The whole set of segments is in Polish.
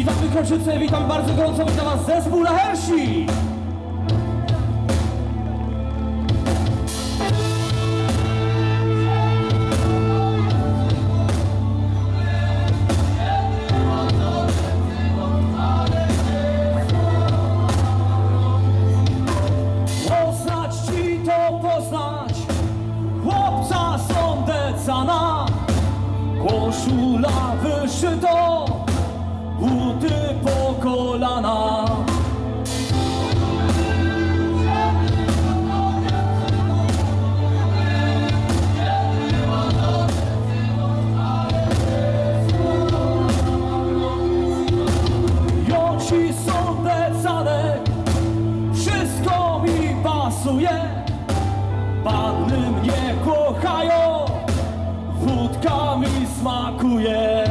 Witamy Kroczyce, witam bardzo gorąco, witam was zespół Lahersi! Poznać ci to poznać chłopca Sądecana, koszula wyszyto, buty po kolana. Joci Sądecanek, wszystko mi pasuje. Panny mnie kochają, wódka mi smakuje.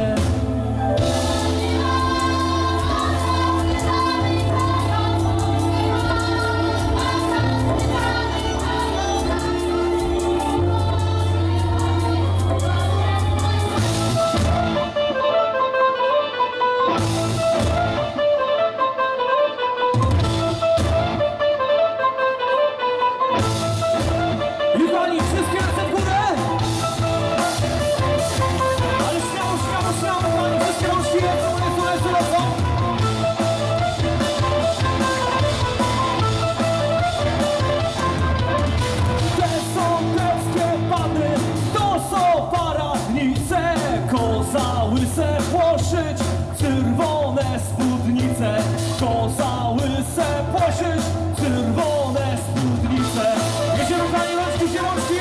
Koza łyse płoszyć, czerwone spódnice. Koza łyse płoszyć, czerwone spódnice. Jedziemy pani rączki, zielączki.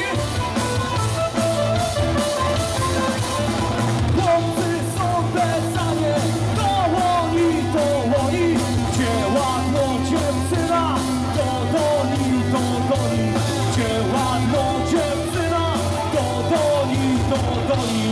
Chłopcy Sądecanie, dołoni, dołoni. Gdzie ładno dziewczyna, do doni, do doni. Gdzie ładno dziewczyna, do doni, do doni.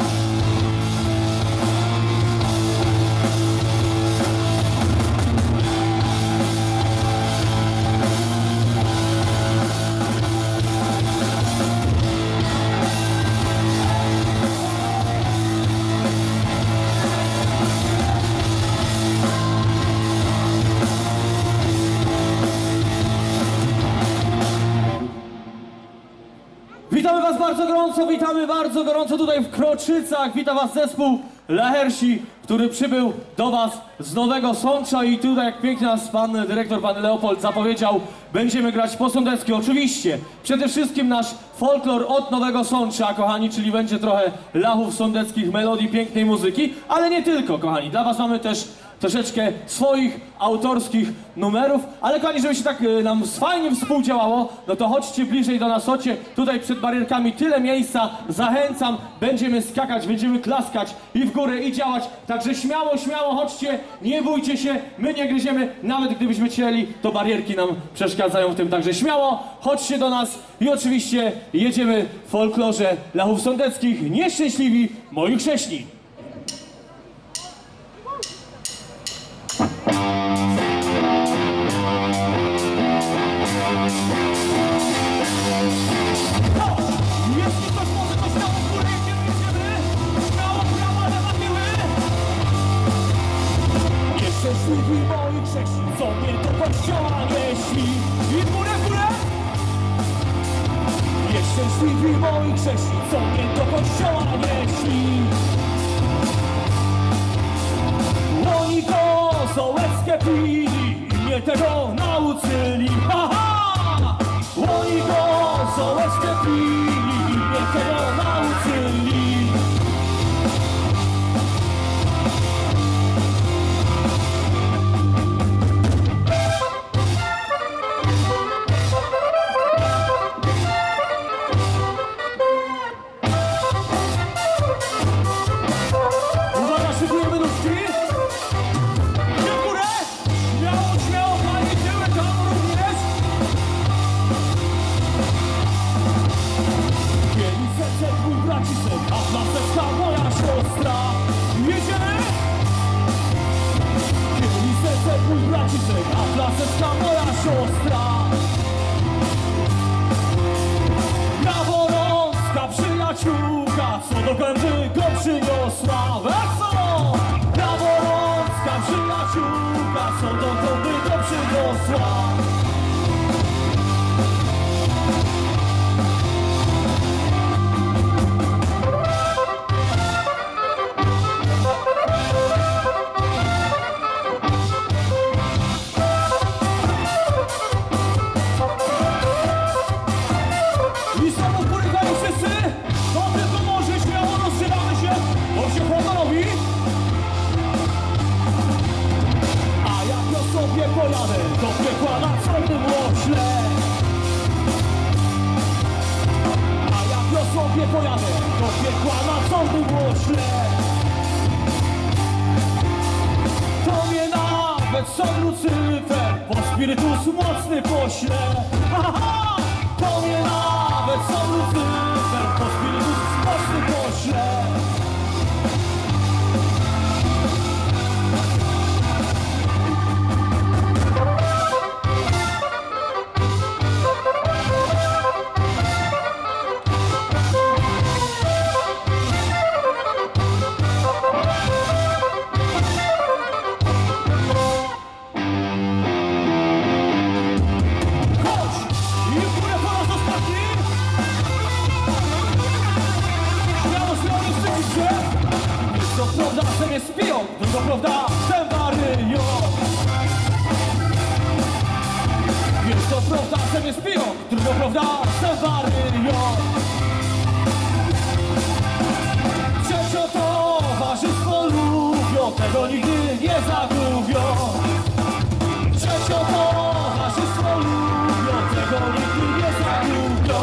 Witamy was bardzo gorąco tutaj w Kroczycach. Witam was zespół Lahersi, który przybył do was z Nowego Sącza i tutaj, jak pięknie nas pan dyrektor, pan Leopold zapowiedział, będziemy grać po sądecku. Oczywiście, przede wszystkim nasz folklor od Nowego Sącza, kochani, czyli będzie trochę lachów sądeckich, melodii, pięknej muzyki, ale nie tylko, kochani. Dla was mamy też troszeczkę swoich autorskich numerów, ale kochani, żeby się tak nam fajnie współdziałało, no to chodźcie bliżej do nas, chodźcie tutaj przed barierkami, tyle miejsca, zachęcam, będziemy skakać, będziemy klaskać i w górę i działać, także śmiało, śmiało chodźcie, nie bójcie się, my nie gryziemy, nawet gdybyśmy chcieli, to barierki nam przeszkadzają w tym, także śmiało, chodźcie do nas i oczywiście jedziemy w folklorze lachów sądeckich, nieszczęśliwi moi chrześni. Szczęśliwi moi chrześni, co mnie do kościoła nieśli. I w górę, w górę! Nieszczęśliwi moi chrześni, co mnie do kościoła nieśli. Oni kozołeckie pili i mnie tego nauczyli. Ha! Oni kozołeckie pili i mnie tego nauczyli. Laseczka moja siostra, Jaworowska przyjaciółka, co do Kędy go przyniosła. Wesoło! Jaworowska do piekła na czarnym łośle. A jak ja sobie pojadę do piekła na czarnym łośle, to mnie nawet sam Lucyfer po spirytus mocny pośle. Aha! To mnie nawet sam Lucyfer po spirytus mocny pośle. To prawda, że mnie spiją, tylko prawda, że waryją. Wiesz, to prawda, że mnie spiją, tylko prawda, że waryją. Trzecie towarzystwo lubią, tego nigdy nie zagubią. Trzecie towarzystwo lubią, tego nigdy nie zagubią.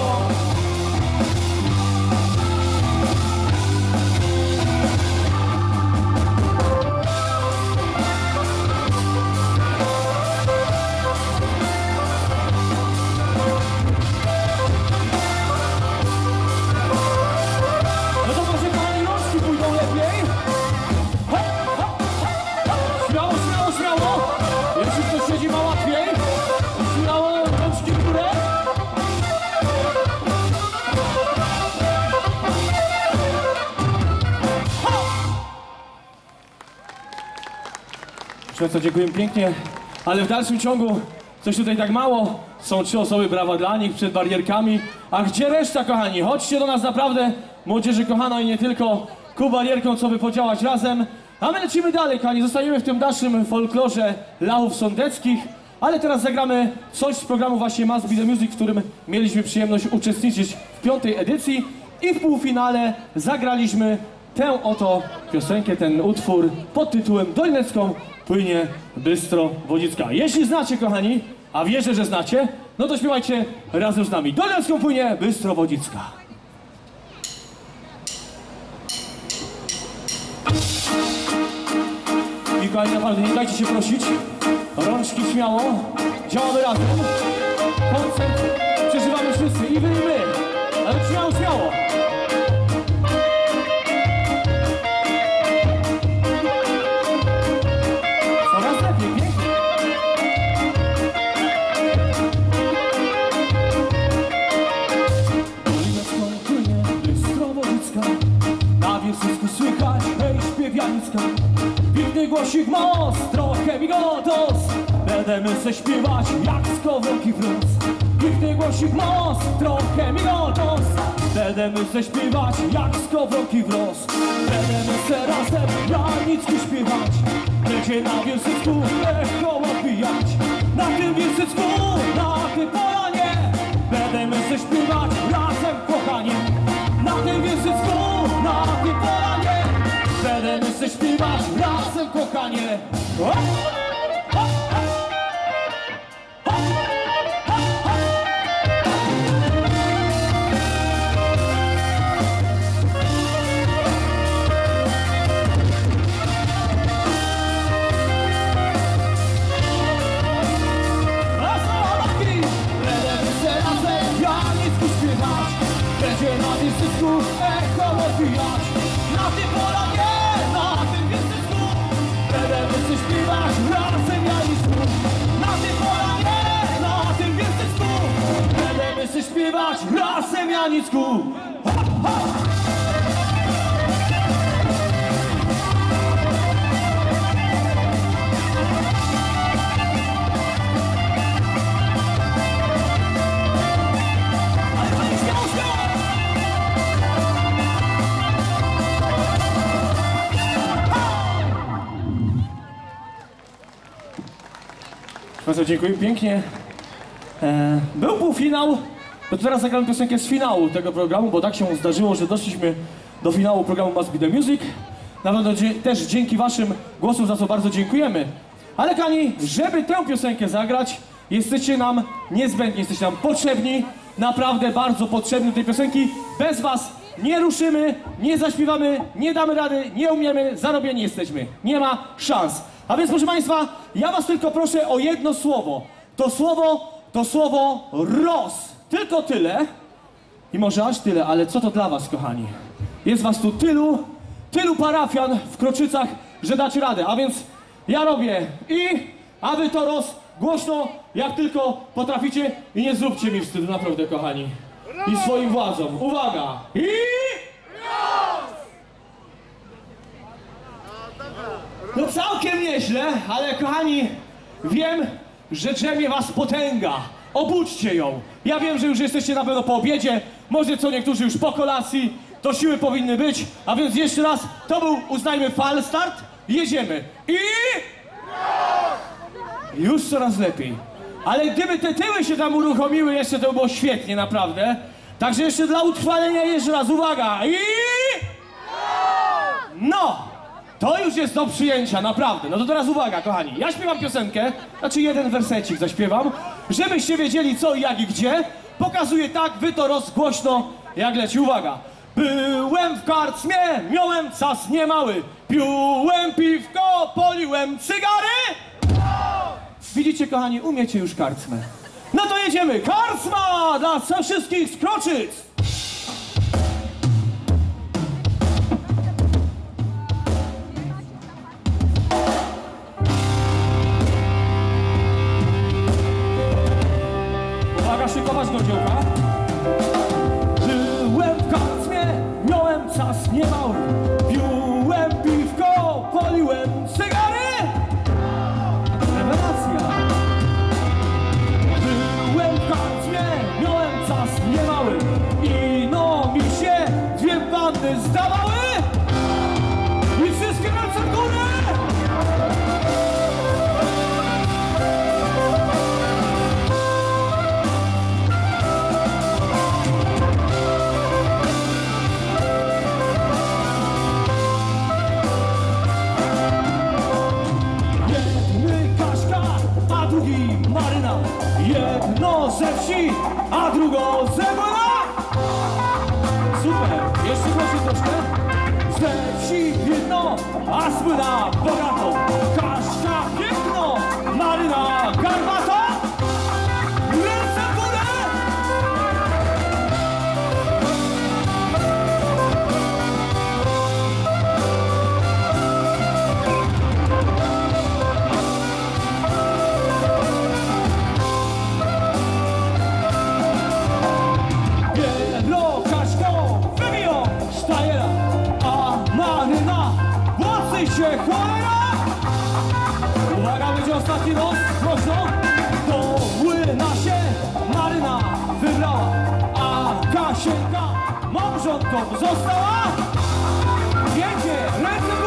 Siedzi ma łatwiej, śmiało rączki w górę. Państwa, dziękuję pięknie, ale w dalszym ciągu coś tutaj tak mało. Są 3 osoby, brawa dla nich przed barierkami. A gdzie reszta, kochani? Chodźcie do nas naprawdę, młodzieży kochana i nie tylko, ku barierką, co by podziałać razem. A my lecimy dalej, kochani, zostajemy w tym naszym folklorze Lachów Sądeckich, ale teraz zagramy coś z programu właśnie Must Be The Music, w którym mieliśmy przyjemność uczestniczyć w 5. edycji i w półfinale zagraliśmy tę oto piosenkę, ten utwór pod tytułem Dolnecką płynie bystro Wodzicka. Jeśli znacie, kochani, a wierzę, że znacie, no to śpiewajcie razem z nami. Dolnecką płynie bystro Wodzicka. I kochani, naprawdę nie dajcie się prosić. Rączki śmiało. Działamy razem. Koncert przeżywamy wszyscy. I wy, i my. Ale śmiało, śmiało. Coraz lepiej, pięknie. Dolnecką płynie bystro Wodzicka. Na wiersysku słychać hej śpiewianicka. Piękny głosik most, trochę migotos. Będziemy se śpiewać jak z kowroki wróc. Piękny głosik most, trochę migotos. Będziemy se śpiewać jak z kowroki wróc. Będziemy se razem Janicki śpiewać. Będzie na wiersyczku echo odbijać. Na tym wiersyczku, na tym polanie. Będziemy se śpiewać razem, kochanie. Na tym wiersyczku, na tym polanie. Będziemy se śpiewać razem, kochanie. Będziemy se razem Janicki śpiewać. Będzie na wiersyczku echo odbijać. Na tym polanie, na tym wiersyczku. Będziemy se śpiewać razem Janicku. Na tym polanie, na tym wiersyczku. Będziemy se śpiewać razem Janicku. Ha, ha! Bardzo dziękuję pięknie. Był półfinał, to teraz zagramy piosenkę z finału tego programu, bo tak się zdarzyło, że doszliśmy do finału programu Must Be The Music. Na pewno też dzięki waszym głosom, za co bardzo dziękujemy. Ale kochani, żeby tę piosenkę zagrać, jesteście nam niezbędni, jesteście nam potrzebni, naprawdę bardzo potrzebni do tej piosenki. Bez was nie ruszymy, nie zaśpiewamy, nie damy rady, nie umiemy, zarobieni jesteśmy. Nie ma szans. A więc proszę państwa, ja was tylko proszę o jedno słowo. To słowo ROS. Tylko tyle. I może aż tyle, ale co to dla was, kochani? Jest was tu tylu parafian w Kroczycach, że dacie radę. A więc ja robię a wy to ROS głośno, jak tylko potraficie i nie zróbcie mi wstydu, naprawdę, kochani. I swoim władzom. Uwaga! No całkiem nieźle, ale kochani, wiem, że drzemie was potęga. Obudźcie ją. Ja wiem, że już jesteście na pewno po obiedzie, może co niektórzy już po kolacji, to siły powinny być, a więc jeszcze raz, to był, uznajmy, fal start, jedziemy. Już coraz lepiej. Ale gdyby te tyły się tam uruchomiły jeszcze, to by było świetnie, naprawdę. Także jeszcze dla utrwalenia jeszcze raz, uwaga. No! To już jest do przyjęcia, naprawdę. No to teraz uwaga, kochani. Ja śpiewam piosenkę, znaczy jeden wersecik zaśpiewam, żebyście wiedzieli co, jak i gdzie. Pokazuję tak, wy to rozgłośno, jak leci. Uwaga. Byłem w karczmie, miałem czas niemały. Piłem piwko, poliłem cygary. Widzicie, kochani, umiecie już karczmę. No to jedziemy. Karczma dla wszystkich z Kroczyc. Uwaga, szykować do dziełka. Byłem w karczmie, miałem czas niemały. Piłem piwko, poliłem cygary. Rewelacja. Byłem w karczmie, miałem czas niemały. I no mi się dwie bandy zdawały. I wszystkie ręce w górę. Jedno ze wsi, a drugo ze młyna. Super, jeszcze głośniej troszkę. Ze wsi jedno, a z młyna bogato. Kaśka piękno, Maryna garbato. Ręce w górę. Się cholera! Uwaga, będzie ostatni raz, głośno. Do młyna się Maryna wybrała, a Kasienka małżonką została. Jedzie, ręce w górę!